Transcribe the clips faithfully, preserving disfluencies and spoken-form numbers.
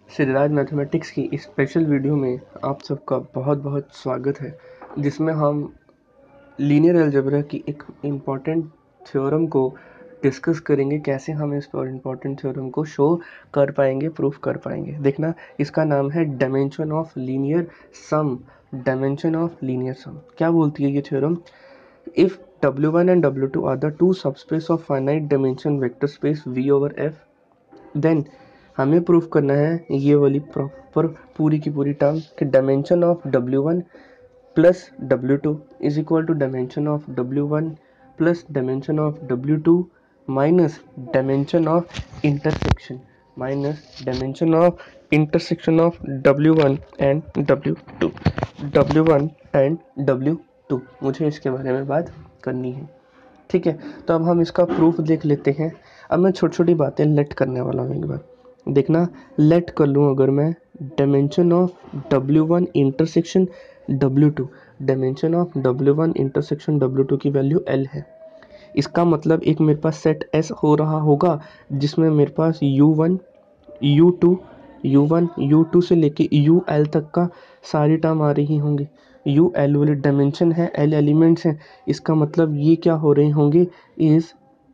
Siddharaj mathematics की इस special video में आप सबका बहुत बहुत स्वागत है, जिसमें हम लीनियर अलजेब्रा की एक इम्पॉर्टेंट थ्योरम को डिस्कस करेंगे। कैसे हम इस इम्पॉर्टेंट थ्योरम को शो कर पाएंगे, प्रूफ कर पाएंगे। देखना, इसका नाम है dimension of linear sum. Dimension of linear sum क्या बोलती है ये theorem? If W one and W two are the two subspace of finite dimension vector space V over F, then हमें प्रूफ करना है ये वाली प्रॉपर पूरी की पूरी टर्म कि dimension of W one plus W two is equal to dimension of W one plus dimension of W two minus dimension of intersection minus dimension of intersection of W one and W two W one and W two मुझे इसके बारे में बात करनी है। ठीक है, तो अब हम इसका प्रूफ देख लेते हैं। अब मैं छोटी छोटी बातें लेट करने वाला हूँ। एक बार देखना, लेट कर लूँ अगर मैं dimension of W one intersection W two, dimension of W one intersection W two की वैल्यू L है। इसका मतलब एक मेरे पास सेट S हो रहा होगा जिसमें मेरे पास U one U two U one U two से लेके यू एल तक का सारी टर्म आ रही होंगी। यू एल वाली डायमेंशन है, L एलिमेंट्स हैं। इसका मतलब ये क्या हो रहे होंगे, is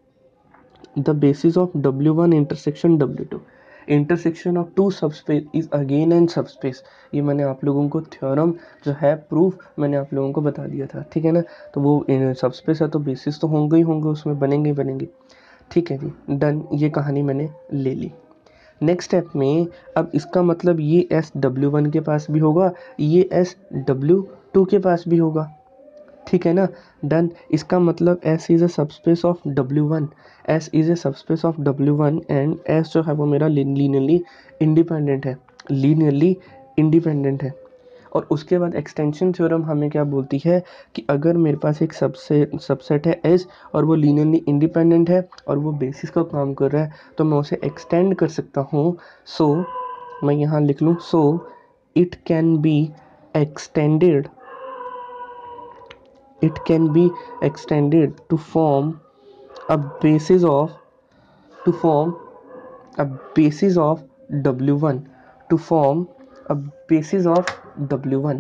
the basis of W one intersection W two. Intersection of two subspace is again an subspace. ये मैंने आप लोगों को थ्योरम जो है प्रूफ मैंने आप लोगों को बता दिया था। ठीक है ना, तो वो सबस्पेस है तो बेसिस तो होंगे ही होंगे, उसमें बनेंगे ही बनेंगे। ठीक है जी, डन। ये कहानी मैंने ले ली। नेक्स्ट स्टेप में अब इसका मतलब ये एस डब्ल्यू वन के पास भी होगा, ये एस डब्ल्यू टू के पास भी होगा। ठीक है ना, डन। इसका मतलब S is a subspace of W one, S is a subspace of W one and S जो है वो मेरा लीनियरली इंडिपेंडेंट है, लीनियरली इंडिपेंडेंट है। और उसके बाद एक्सटेंशन थ्योरम हमें क्या बोलती है कि अगर मेरे पास एक सबसेट सबसेट है S और वो लीनियरली इंडिपेंडेंट है और वो बेसिस का काम कर रहा है तो मैं उसे एक्सटेंड कर सकता हूँ। सो so, मैं यहाँ लिख लूँ, so it can be extended it can be extended to form a basis of to form a basis of W one to form a basis of W one।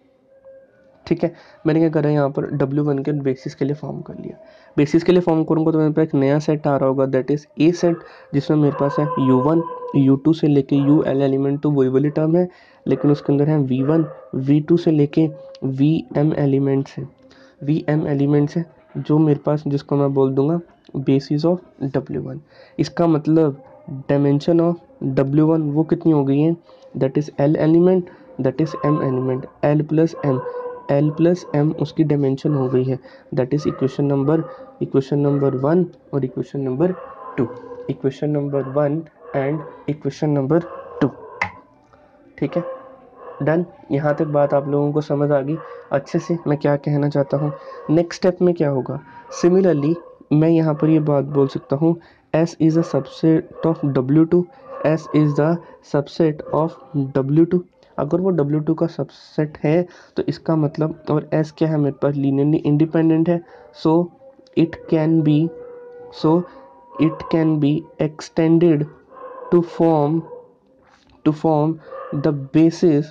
ठीक है, मैंने क्या करा यहाँ पर W वन के बेसिस के लिए फॉर्म कर लिया। बेसिस के लिए फॉर्म करूँगा तो मेरे पास एक नया सेट आ रहा होगा, दैट इज ए सेट, जिसमें मेरे पास है यू वन यू टू से लेके यू एल एलिमेंट तो वही वाली टर्म है, लेकिन उसके अंदर है वी वन वी टू से लेके वी एम एलिमेंट्स हैं वी एम एलिमेंट्स है जो मेरे पास, जिसको मैं बोल दूंगा बेसिस ऑफ डब्ल्यू वन। इसका मतलब डायमेंशन ऑफ डब्ल्यू वन वो कितनी हो गई है, that is L element, that is M element, L plus M L plus M उसकी डायमेंशन हो गई है। That is equation number equation number one और equation number two, equation number one and equation number two. ठीक है, done. यहाँ तक बात आप लोगों को समझ आ गई अच्छे से मैं क्या कहना चाहता हूँ। नेक्स्ट स्टेप में क्या होगा, सिमिलरली मैं यहाँ पर ये बात बोल सकता हूँ, S is a subset of W two, S is the subset of W two. अगर वो डब्ल्यू टू का सबसेट है तो इसका मतलब, और S क्या है मेरे पास, लीनियरली इंडिपेंडेंट है। So it can be so it can be extended to form to form the basis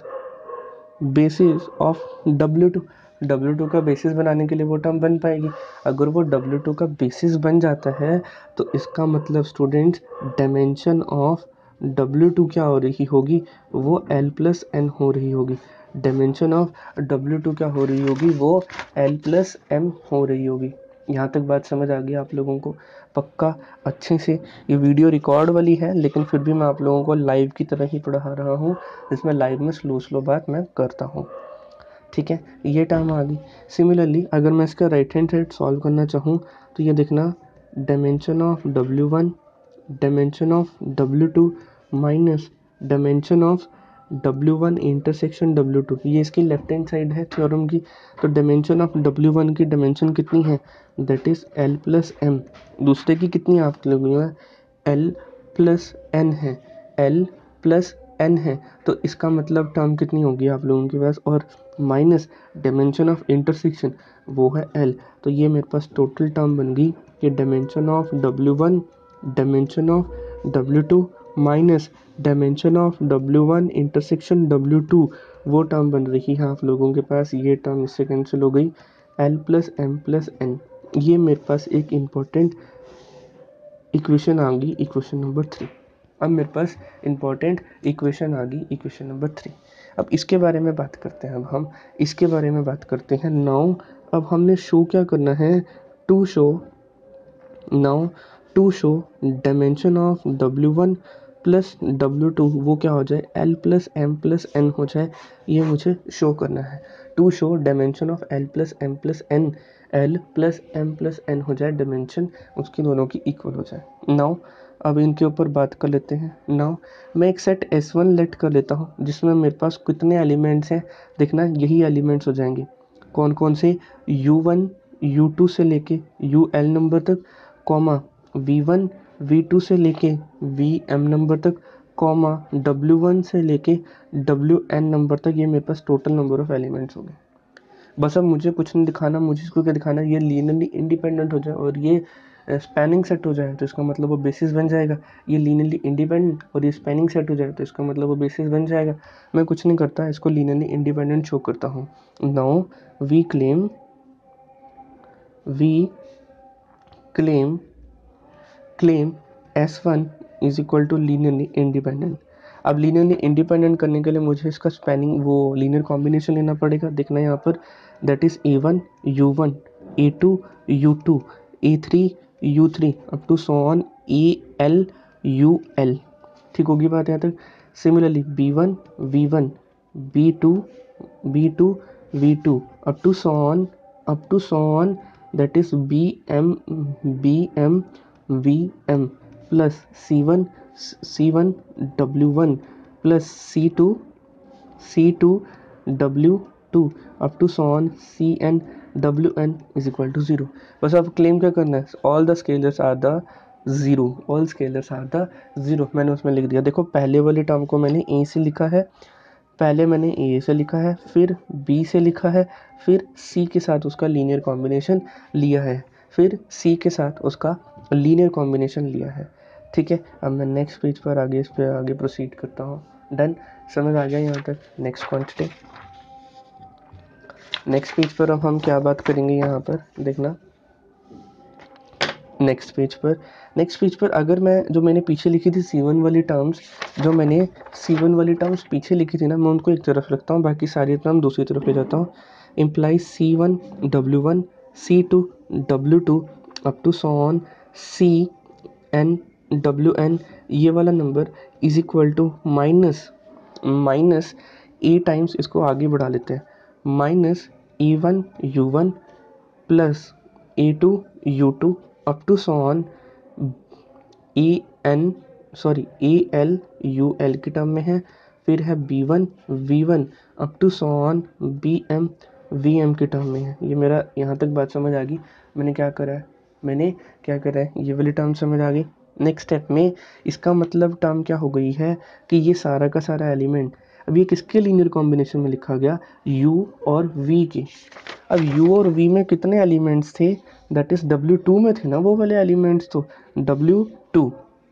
basis of W two. W two का बेसिस बनाने के लिए वो टर्म बन पाएगी। अगर वो डब्ल्यू टू का बेसिस बन जाता है तो इसका मतलब students dimension of W two क्या हो रही होगी, वो L प्लस एन हो रही होगी। डायमेंशन ऑफ डब्ल्यू टू क्या हो रही होगी, वो L प्लस एम हो रही होगी। यहाँ तक बात समझ आ गई आप लोगों को पक्का अच्छे से? ये वीडियो रिकॉर्ड वाली है लेकिन फिर भी मैं आप लोगों को लाइव की तरह ही पढ़ा रहा हूँ, जिसमें लाइव में स्लो स्लो बात मैं करता हूँ। ठीक है, ये टर्म आ गई। सिमिलरली अगर मैं इसका राइट हैंड साइड सॉल्व करना चाहूँ तो ये देखना, dimension of W one dimension of W two minus dimension of W one intersection W two, ये इसकी लेफ्ट हैंड साइड है थ्योरम की। तो डायमेंशन ऑफ डब्ल्यू वन की डायमेंशन कितनी है, that is L plus M. दूसरे की कितनी है आप लोगों में, L प्लस एन है, L प्लस एन है। तो इसका मतलब टर्म कितनी होगी आप लोगों के पास, और माइनस डायमेंशन ऑफ इंटरसेक्शन वो है L। तो ये मेरे पास टोटल टर्म बन गई कि dimension of W one dimension of W two minus dimension of W one intersection W two वो टर्म बन रही है आप लोगों के पास, ये टर्म इससे कैंसिल हो गई, L plus M plus N. ये मेरे पास एक इम्पोर्टेंट इक्वेशन आ गई, इक्वेशन नंबर थ्री। अब मेरे पास इम्पोर्टेंट इक्वेशन आ गई, इक्वेशन नंबर थ्री। अब इसके बारे में बात करते हैं, अब हम इसके बारे में बात करते हैं। नाउ अब हमने शो क्या करना है, to show now to show dimension of W one plus W two वो क्या हो जाए, L plus M plus N हो जाए, ये मुझे शो करना है। To show dimension of L plus M plus N, L plus M plus N हो जाए डायमेंशन, उसकी दोनों की इक्वल हो जाए। नाउ अब इनके ऊपर बात कर लेते हैं। नाउ मैं एक सेट एस वन लेट कर लेता हूँ जिसमें मेरे पास कितने एलिमेंट्स हैं, देखना यही एलिमेंट्स हो जाएंगे। कौन कौन से, यू वन यू टू से लेके यू एल नंबर तक, comma V one V two से लेके वी एम नंबर तक, कॉमा डब्ल्यू वन से लेके डब्ल्यू एन नंबर तक। ये मेरे पास टोटल नंबर ऑफ एलिमेंट्स हो गए। बस अब मुझे कुछ नहीं दिखाना, मुझे इसको क्या दिखाना है, ये लीनियरली इंडिपेंडेंट हो जाए और ये स्पैनिंग सेट हो जाए तो इसका मतलब वो बेसिस बन जाएगा। ये लीनियरली इंडिपेंडेंट और ये स्पैनिंग सेट हो जाए तो इसका मतलब वो बेसिस बन जाएगा। मैं कुछ नहीं करता, इसको लीनियरली इंडिपेंडेंट शो करता हूँ। Now we claim we claim claim S one is equal to linearly independent. अब लीनियरली इंडिपेंडेंट करने के लिए मुझे इसका स्पैनिंग वो लीनियर कॉम्बिनेशन लेना पड़ेगा। देखना यहाँ पर, that is A one U one A two U two A three U three up to so on A L U L. ठीक होगी बात यहाँ तक। Similarly B one V one B two B two V two up to so on up to so on that is B M B M V M plus C one C one W one plus C two C two W two up to so on C N W N is equal to zero. बस अब claim क्या करना है, all the scalars are the zero, all scalars are the zero. मैंने उसमें लिख दिया, देखो पहले वाली टर्म को मैंने ए से लिखा है, पहले मैंने ए से लिखा है, फिर बी से लिखा है, फिर सी के साथ उसका लीनियर कॉम्बिनेशन लिया है, फिर सी के साथ उसका लीनियर कॉम्बिनेशन लिया है। ठीक है, अब मैं नेक्स्ट पेज पर आगे इस पर आगे प्रोसीड करता हूँ। डन, समझ आ गया यहाँ तक। नेक्स्ट क्वांटिटी, नेक्स्ट पेज पर अब हम क्या बात करेंगे यहाँ पर देखना। नेक्स्ट पेज पर नेक्स्ट पेज पर अगर मैं जो मैंने पीछे लिखी थी सी वन वाली टर्म्स, जो मैंने सी वन वाली टर्म्स पीछे लिखी थी ना, मैं उनको एक तरफ रखता हूँ, बाकी सारी टर्म दूसरी तरफ ले जाता हूँ। Implies C one W one C two W two up to so on C N W N, ये वाला number is equal to minus minus A times, इसको आगे बढ़ा लेते हैं, minus A one U one plus A two U two up to so on A N sorry A L U L की term में है, फिर है B one V one up to so on B M V M की term में है। ये मेरा यहाँ तक बात समझ आ गई। मैंने क्या करा है मैंने क्या करा है ये वाली टर्म समझ आ गई। नेक्स्ट स्टेप में इसका मतलब टर्म क्या हो गई है कि ये सारा का सारा एलिमेंट अब ये किसके लीनियर कॉम्बिनेशन में लिखा गया, u और v के। अब u और v में कितने एलिमेंट्स थे, दैट इज डब्ल्यू टू में थे ना वो वाले एलिमेंट्स, तो W two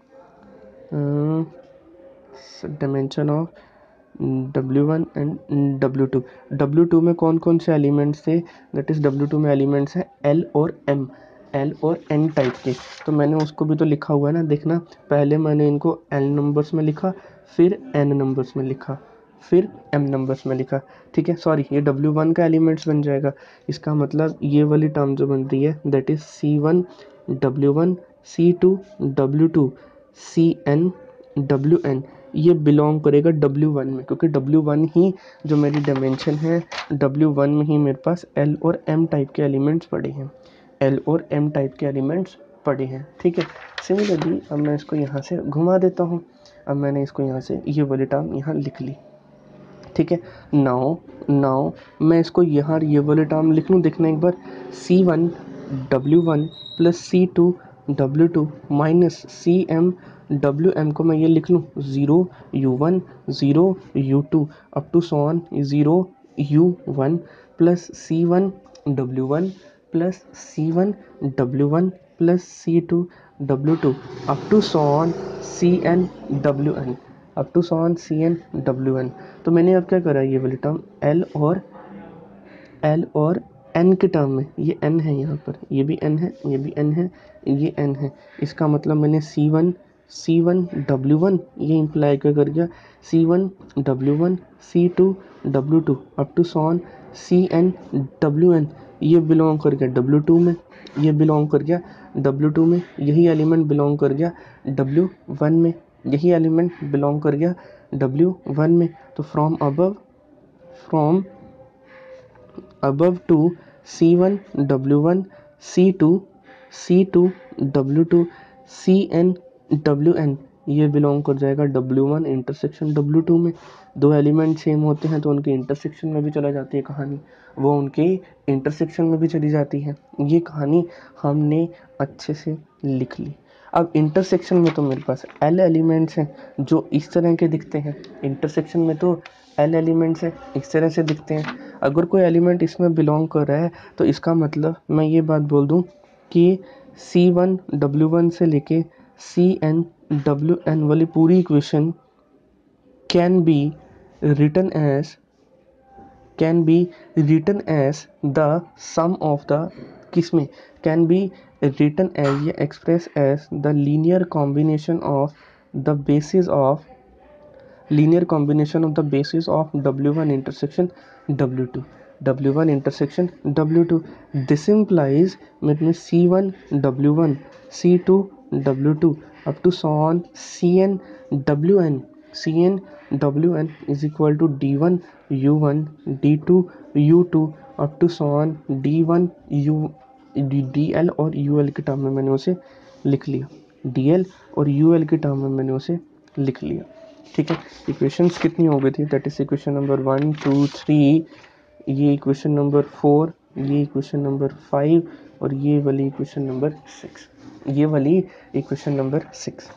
dimension of W one and W two. W two में कौन कौन से एलिमेंट्स थे, दैट इज डब्ल्यू टू में एलिमेंट्स हैं l और m, l और n टाइप के। तो मैंने उसको भी तो लिखा हुआ है ना, देखना पहले मैंने इनको l नंबर्स में लिखा, फिर n नंबर्स में लिखा, फिर m नंबर्स में लिखा। ठीक है, सॉरी ये डब्ल्यू वन का एलिमेंट्स बन जाएगा। इसका मतलब ये वाली टर्म जो बन रही है that is C one W one C two W two C N W N, ये बिलोंग करेगा डब्ल्यू वन में, क्योंकि डब्ल्यू वन ही जो मेरी डायमेंशन है, डब्ल्यू वन में ही मेरे पास l और m टाइप के एलिमेंट्स पड़े हैं, l और m टाइप के एलिमेंट्स पड़े हैं। ठीक है, सिमिलरली अब मैं इसको यहाँ से घुमा देता हूँ। अब मैंने इसको यहाँ से ये वाली टर्म यहाँ लिख ली। ठीक है, नाउ नाउ मैं इसको यहाँ ये वाले टर्म लिख लूँ, देखना एक बार, C one W one plus C two W two minus C M W M को मैं ये लिख लूँ zero U one zero U two up to so on zero U one plus C one W one plus C one W one plus C two W two up to so on C N W N. Up to so on C N W N. तो मैंने अब क्या करा, ये वाली term L और L और N के टर्म में, ये एन है यहाँ पर, ये भी एन है, ये भी एन है, ये एन है। इसका मतलब मैंने C one C one W one ये इम्प्लाई क्या कर गया, C one W one C two W two up to so on C N W N, ये बिलोंग कर गया डब्ल्यू टू में, ये बिलोंग कर गया डब्ल्यू टू में, यही एलिमेंट बिलोंग कर गया डब्ल्यू वन में, यही एलिमेंट बिलोंग कर गया डब्ल्यू वन में। तो from above from above to C one W one C two C two W two C N W N, ये बिलोंग कर जाएगा W one intersection W two में। दो एलिमेंट सेम होते हैं तो उनके इंटरसेक्शन में भी चला जाती है कहानी, वो उनके इंटरसेक्शन में भी चली जाती है। ये कहानी हमने अच्छे से लिख ली। अब इंटरसेक्शन में तो मेरे पास एल एलिमेंट्स हैं जो इस तरह के दिखते हैं, इंटरसेक्शन में तो एल एलिमेंट्स हैं इस तरह से दिखते हैं। अगर कोई एलिमेंट इसमें बिलोंग कर रहा है तो इसका मतलब मैं ये बात बोल दूं कि सी वन डब्ल्यू वन से लेके सी एन डब्ल्यू एन वाली पूरी equation can be written as can be written as the sum of the किसमें कैन बी रिटन एज या express as the linear combination of the basis of linear combination of the basis of W one intersection W two W one intersection W two. this implies मेरे C one W one C two W two up to so on C N W N C N W N is equal to D one U one D two U two up to so on D one U D L और U L के term में मैंने उसे लिख लिया, D L और U L के term में मैंने उसे लिख लिया। ठीक है, इक्वेशंस कितनी हो गई थी, that is equation number one two three, ये इक्वेशन नंबर फोर, ये इक्वेशन नंबर फाइव और ये वाली इक्वेशन नंबर सिक्स, ये वाली इक्वेशन नंबर सिक्स।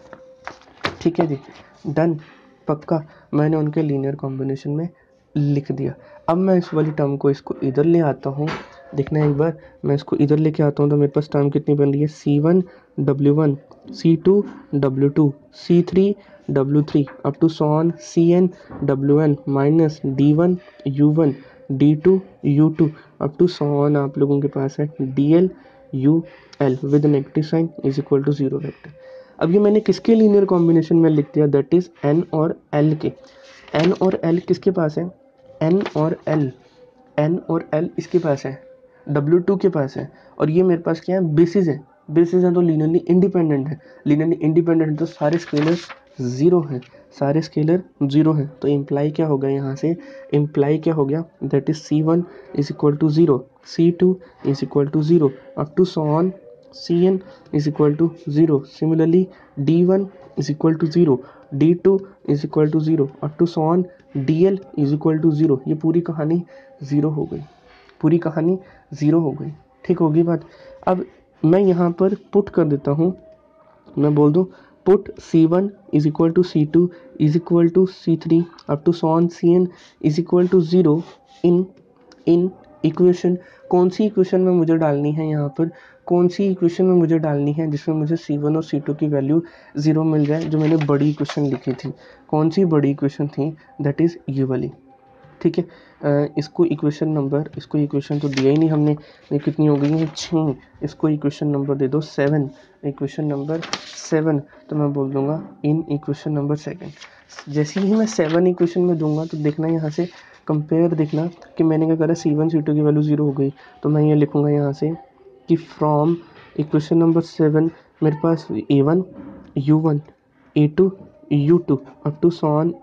ठीक है जी, डन, पक्का, मैंने उनके लीनियर कॉम्बिनेशन में लिख दिया। अब मैं इस वाली टर्म को इसको इधर ले आता हूँ, देखना एक बार, मैं इसको इधर लेके आता हूँ तो मेरे पास टर्म कितनी बन रही है, C one W one C two W two C three W three up to so on C N W N minus D one U one D two U two up to so on आप लोगों के पास है D L U L with negative sign is equal to zero vector. अब ये मैंने किसके linear combination में लिख दिया, दैट इज एन और एल के। एन और एल किसके पास है, एन और एल एन और एल इसके पास है, डब्ल्यू टू के पास है, और ये मेरे पास क्या है, बेसिस है। बेसिस है तो लीनियरली इंडिपेंडेंट है, लीनियरली इंडिपेंडेंट तो सारे स्केलर ज़ीरो हैं, सारे स्केलर ज़ीरो हैं। तो इम्प्लाई क्या हो गया यहाँ से, इम्प्लाई क्या हो गया, that is C one is equal to zero, C two is equal to zero up to so on C N is equal to zero. Similarly D one is equal to zero, D two is equal to zero up to so on D L is equal to zero. ये पूरी कहानी zero हो गई, पूरी कहानी zero हो गई। ठीक होगी बात। अब मैं यहाँ पर पुट कर देता हूँ, मैं बोल दूँ put C one is equal to C two is equal to C three up to so on C N is equal to zero in in equation. कौन सी इक्वेशन में मुझे डालनी है, यहाँ पर कौन सी इक्वेशन में मुझे डालनी है जिसमें मुझे सी वन और सी टू की वैल्यू ज़ीरो मिल जाए, जो मैंने बड़ी इक्वेशन लिखी थी। कौन सी बड़ी इक्वेशन थी, दैट इज़ ये वाली। ठीक है, आ, इसको इक्वेशन नंबर, इसको इक्वेशन तो दिया ही नहीं हमने, ये कितनी हो गई है, छः। इसको इक्वेशन नंबर दे दो सेवन, इक्वेशन नंबर सेवन। तो मैं बोल दूंगा इन इक्वेशन नंबर सेकंड। जैसे ही मैं सेवन इक्वेशन में दूंगा तो देखना यहाँ से कंपेयर, देखना कि मैंने क्या करा, सी वन सी टू की वैल्यू ज़ीरो हो गई। तो मैं ये लिखूँगा यहाँ से कि फ्रॉम इक्वेशन नंबर सेवन मेरे पास A one U one A two U two up to so on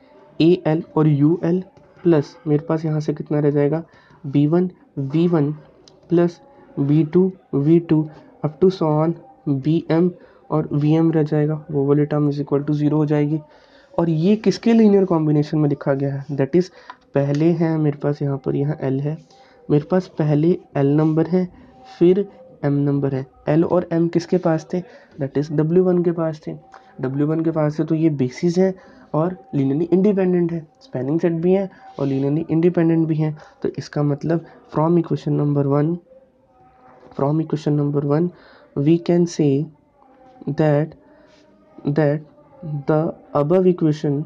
A L और यू एल प्लस मेरे पास यहाँ से कितना रह जाएगा, B one V one plus B two V two up to so on B M और V M रह जाएगा, वो वाली term is equal to zero हो जाएगी। और ये किसके लीनियर कॉम्बिनेशन में लिखा गया है, दैट इज़ पहले है मेरे पास यहाँ पर, यहाँ एल है मेरे पास, पहले एल नंबर है फिर एम नंबर है। एल और एम किसके पास थे, दैट इज़ डब्ल्यू वन के पास थे, डब्ल्यू वन के पास है। तो ये बेसिस है और लीनियरली इंडिपेंडेंट है, स्पैनिंग सेट भी है और लीनियरली इंडिपेंडेंट भी है। तो इसका मतलब from equation number one from equation number one we can say that that the above equation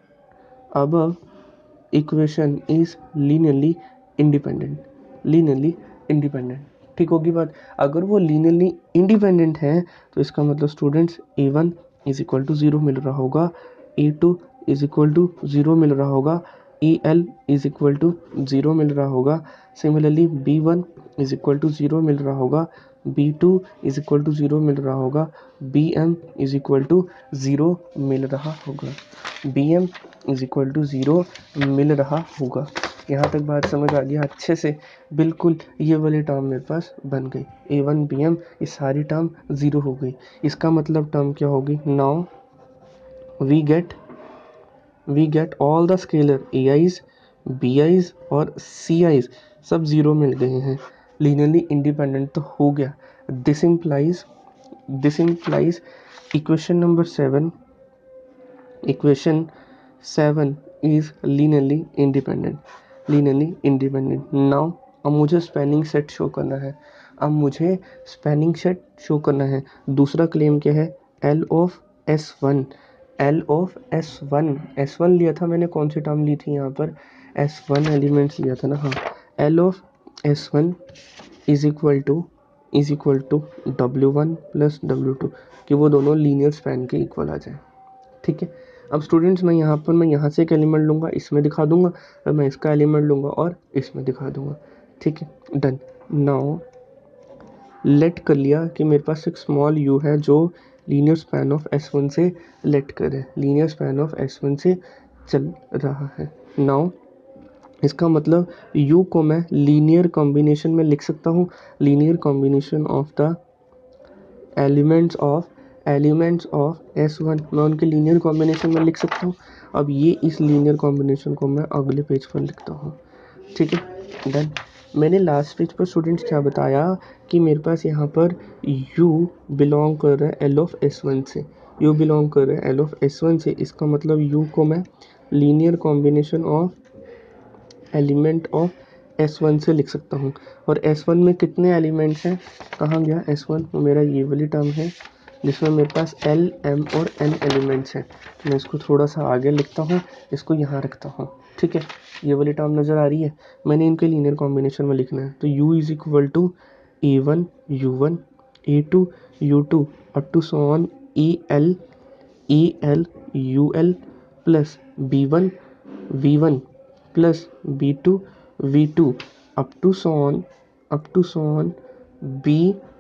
above equation is linearly independent, linearly independent. ठीक होगी बात। अगर वो लीनियरली इंडिपेंडेंट है तो इसका मतलब students A one is equal to zero मिल रहा होगा, A two is equal to zero मिल रहा होगा, E L is equal to zero मिल रहा होगा। Similarly B one is equal to zero मिल रहा होगा, B two is equal to zero मिल रहा होगा, B M is equal to zero मिल रहा होगा, B M is equal to zero मिल रहा होगा। यहाँ तक बात समझ आ गया अच्छे से? बिल्कुल ये वाली टर्म मेरे पास बन गई, ए वन बी एम, ये सारी टर्म ज़ीरो हो गई। इसका मतलब टर्म क्या होगी? Now we get we get all the scalar A I's, B I's और सी आईज सब ज़ीरो मिल गए हैं, लीनियरली इंडिपेंडेंट तो हो गया। This implies this implies equation number seven equation seven is linearly independent, linearly independent. Now अब मुझे spanning set show करना है, अब मुझे स्पैनिंग सेट शो करना है। दूसरा क्लेम क्या है? L of S one, L of S one, S one लिया था मैंने, कौन सी टर्म ली थी यहाँ पर? एस वन एलिमेंट्स लिया था ना, हाँ। L of S one is equal to is equal to W one plus W two, कि वो दोनों लीनियर स्पैन के इक्वल आ जाए। ठीक है। अब स्टूडेंट्स मैं यहाँ पर मैं यहाँ से एक एलिमेंट लूँगा, इसमें दिखा दूंगा, और मैं इसका एलिमेंट लूँगा और इसमें दिखा दूंगा। ठीक है, डन। नाउ लेट कर लिया कि मेरे पास एक स्मॉल यू है जो linear span of S one से लेट करे, linear span of S one से चल रहा है। नाउ इसका मतलब u को मैं लीनियर कॉम्बिनेशन में लिख सकता हूँ, linear combination of the elements of elements of S one, मैं उनके लीनियर कॉम्बिनेशन में लिख सकता हूँ। अब ये इस लीनियर कॉम्बिनेशन को मैं अगले पेज पर लिखता हूँ। ठीक है, डन। मैंने लास्ट पेज पर स्टूडेंट्स क्या बताया कि मेरे पास यहाँ पर u बिलोंग कर रहा है एल ऑफ एस वन से, u बिलोंग कर रहा है एल ऑफ एस वन से। इसका मतलब u को मैं linear combination of element of S one से लिख सकता हूँ। और एस वन में कितने एलिमेंट्स हैं? कहाँ गया एस वन? वो मेरा ये वाली टर्म है जिसमें मेरे पास एल एम और एन एलिमेंट्स हैं। मैं इसको थोड़ा सा आगे लिखता हूँ, इसको यहाँ रखता हूँ। ठीक है, ये वाली टर्म नज़र आ रही है, मैंने इनके लीनियर कॉम्बिनेशन में लिखना है। तो u is equal to A one U one, A two U two, up to so on E L E L U L plus B one V one plus B two V two, up to so on up to so on B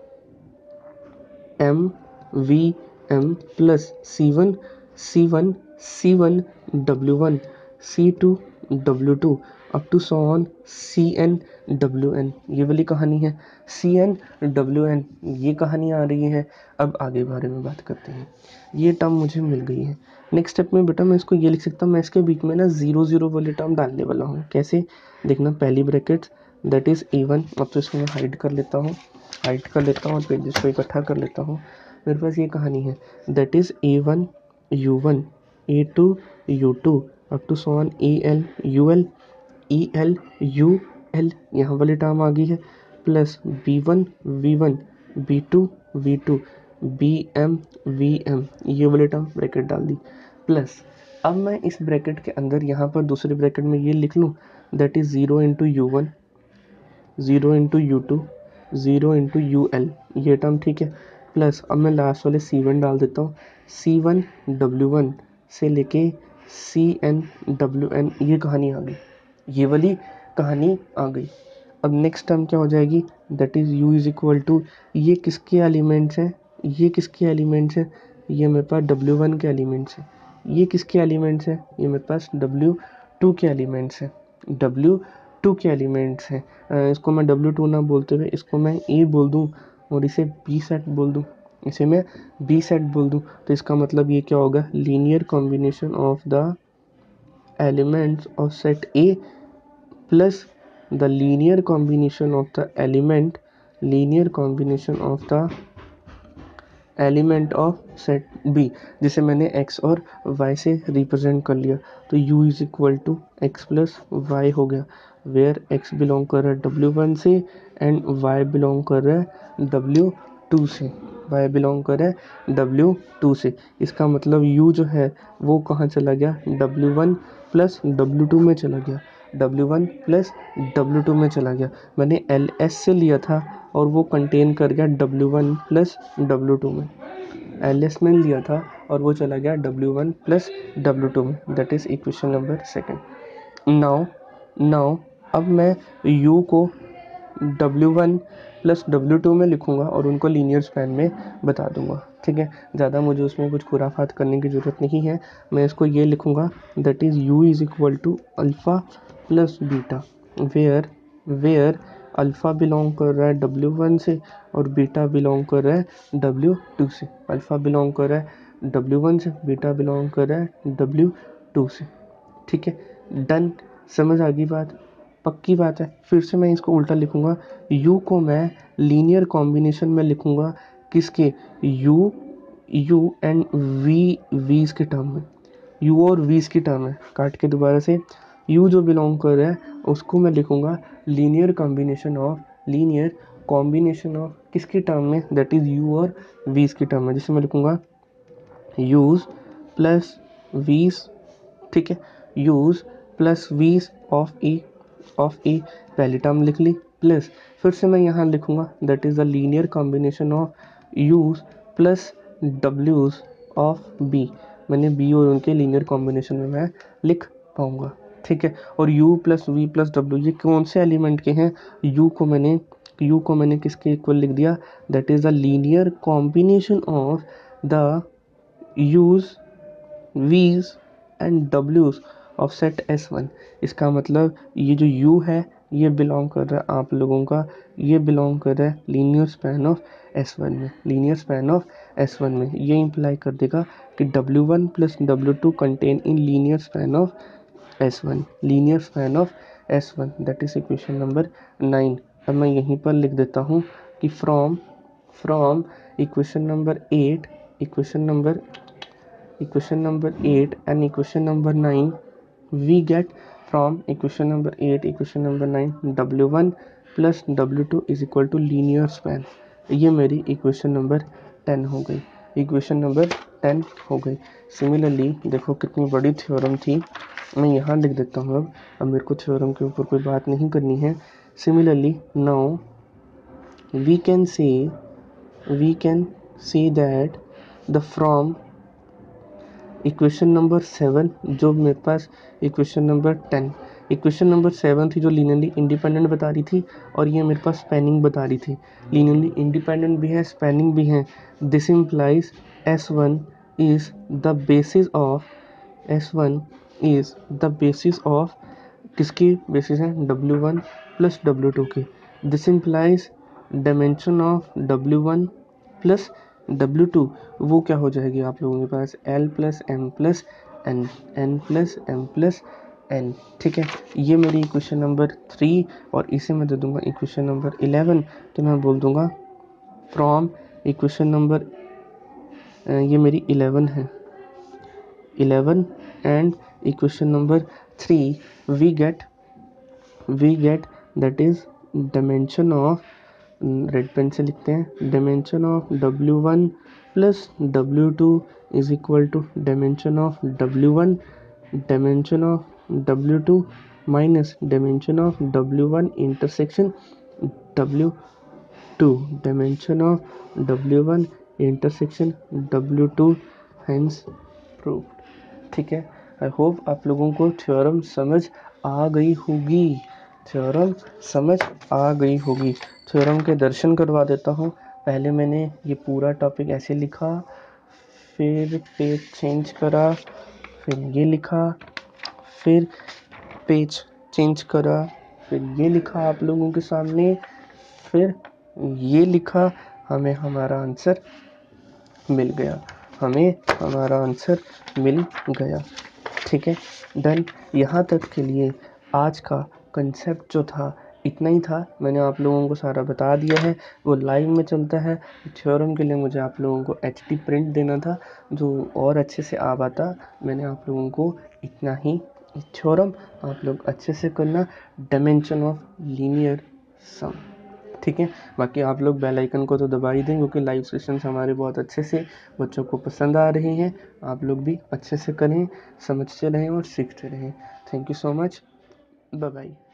M V M plus C one C one C one W one, C two W two, up to so on C N W N. ये वाली कहानी है, सी N W N ये कहानी आ रही है। अब आगे बारे में बात करते हैं। ये टर्म मुझे मिल गई है। नेक्स्ट स्टेप में बेटा मैं इसको ये लिख सकता हूँ, मैं इसके बीच में ना जीरो जीरो वाली टर्म डालने वाला हूँ। कैसे? देखना, पहली bracket that is A one, अब तो इसको मैं हाइड कर लेता हूँ हाइड कर लेता हूँ और पेजेस को इकट्ठा कर लेता हूँ। मेरे पास ये कहानी है, that is A one U one, A two U two, up to so on A L U L, E L U L, यहाँ वाली टर्म आ गई है, plus B one V one, B two V two, B M V M, ये वाली term bracket डाल दी। Plus अब मैं इस ब्रैकेट के अंदर यहाँ पर दूसरे ब्रैकेट में ये लिख लूँ, that is zero into U one, zero into U two, zero into U L, ये टर्म। ठीक है, प्लस अब मैं लास्ट वाले सी वन डाल देता हूँ, सी वन डब्ल्यू वन से लेके सी एन डब्ल्यू एन, ये कहानी आ गई, ये वाली कहानी आ गई। अब नेक्स्ट टर्म क्या हो जाएगी? That is u is equal to, ये किसके एलिमेंट्स हैं? ये किसके एलिमेंट्स हैं? ये मेरे पास डब्ल्यू वन के एलिमेंट्स हैं। ये किसके एलिमेंट्स हैं? ये मेरे पास डब्ल्यू टू के एलिमेंट्स हैं, डब्ल्यू टू के एलिमेंट्स हैं। इसको मैं डब्ल्यू टू ना बोलते हुए इसको मैं ए बोल दूँ और इसे बी सेट बोल दूँ, इसे मैं बी सेट बोल दूँ, तो इसका मतलब ये क्या होगा? Linear combination of the elements of set A plus the linear combination of the element linear combination of the element of set B, जिसे मैंने x और y से रिप्रेजेंट कर लिया। तो u is equal to X plus Y हो गया, where x belong कर रहा है डब्ल्यू वन से एंड y बिलोंग कर रहा है डब्ल्यू टू से, y बिलोंग कर रहा है डब्ल्यू टू से। इसका मतलब u जो है वो कहाँ चला गया, W one plus W two में चला गया, W one plus W two में चला गया। मैंने एल एस से लिया था और वो कंटेन कर गया W one plus W two में, एल एस में लिया था और वो चला गया W one plus W two में। That is equation number second. Now now अब मैं u को W one plus W two में लिखूंगा और उनको लीनियर स्पैन में बता दूंगा। ठीक है, ज़्यादा मुझे उसमें कुछ खुराफात करने की ज़रूरत नहीं है। मैं इसको ये लिखूंगा, that is u is equal to alpha plus beta, where where alpha belong कर रहा है डब्ल्यू वन से और बीटा बिलोंग कर रहा है डब्ल्यू टू से। अल्फ़ा बिलोंग कर रहा है डब्ल्यू वन से, बीटा बिलोंग कर रहा है डब्ल्यू टू से। ठीक है, डन। समझ आ गई बात, पक्की बात है। फिर से मैं इसको उल्टा लिखूंगा, u को मैं लीनियर कॉम्बिनेशन में लिखूंगा किसके, u u and v v's के टर्म में, u और v's की टर्म है। काट के दोबारा से, u जो बिलोंग कर रहा है उसको मैं लिखूंगा linear combination of linear combination of किसकी टर्म में, दैट इज u और v's की टर्म में, जिसे मैं लिखूंगा u's प्लस v's। ठीक है, u's plus v's of e of e पहली टर्म लिख ली, प्लस फिर से मैं यहाँ लिखूंगा that is the linear combination of u's plus w's of b। मैंने b और उनके लीनियर कॉम्बिनेशन में मैं लिख पाऊंगा। ठीक है, और u plus v plus w ये कौन से एलिमेंट के हैं, u को मैंने u को मैंने किसके इक्वल लिख दिया, that is the linear combination of the u's v's and w's of set S one. इसका मतलब ये जो u है ये बिलोंग कर रहा है आप लोगों का, ये बिलोंग कर रहा है linear span of S one में, linear span of S one में। ये इंप्लाई कर देगा कि W one plus W two contain in linear span of S one, linear span of S one. That is equation number nine. अब मैं यहीं पर लिख देता हूँ कि from from equation number eight equation number equation number eight and equation number nine we get from equation number eight equation number nine w one plus w two is equal to linear span। ये मेरी equation number ten हो गई, equation number ten हो गई। Similarly देखो कितनी बड़ी theorem थी, मैं यहाँ लिख देता हूँ। अब अब मेरे को थ्योरम के ऊपर कोई बात नहीं करनी है। Similarly now we can say we can say that the from equation number seven, जो मेरे पास equation number ten, equation number seven थी जो लीनियरली इंडिपेंडेंट बता रही थी और ये मेरे पास स्पैनिंग बता रही थी। लीनियरली इंडिपेंडेंट भी है, स्पैनिंग भी है। This implies S one is the basis of S one is the basis of किसकी बेसिस है, W one plus W two की। This implies dimension of W one plus W two वो क्या हो जाएगी आप लोगों के पास, L plus M plus N, N plus M plus N. ठीक है, ये मेरी इक्वेशन नंबर थ्री और इसे मैं दे दूंगा इक्वेशन नंबर इलेवन। तो मैं बोल दूंगा फ्रॉम इक्वेशन नंबर, ये मेरी इलेवन है, eleven and equation number three we get we get that is dimension of, red pen से लिखते हैं, dimension of W one plus W two is equal to dimension of W one, dimension of W two minus dimension of W one intersection W two, dimension of W one intersection W two, hence proved. ठीक है, I hope आप लोगों को theorem समझ आ गई होगी, theorem समझ आ गई होगी। थ्योरम के दर्शन करवा देता हूँ। पहले मैंने ये पूरा टॉपिक ऐसे लिखा, फिर पेज चेंज करा, फिर ये लिखा, फिर पेज चेंज करा, फिर ये लिखा आप लोगों के सामने, फिर ये लिखा, हमें हमारा आंसर मिल गया, हमें हमारा आंसर मिल गया। ठीक है, डन। यहाँ तक के लिए आज का कंसेप्ट जो था इतना ही था, मैंने आप लोगों को सारा बता दिया है। वो लाइव में चलता है। थ्योरम के लिए मुझे आप लोगों को एच डी प्रिंट देना था जो और अच्छे से आ पाता। मैंने आप लोगों को इतना ही, थ्योरम आप लोग अच्छे से करना, डायमेंशन ऑफ लीनियर सम। ठीक है। बाकी आप लोग बेल आइकन को तो दबा ही दें, क्योंकि लाइव सेशंस हमारे बहुत अच्छे से बच्चों को पसंद आ रहे हैं। आप लोग भी अच्छे से करें, समझते रहें और सीखते रहें। Thank you so much, bye bye.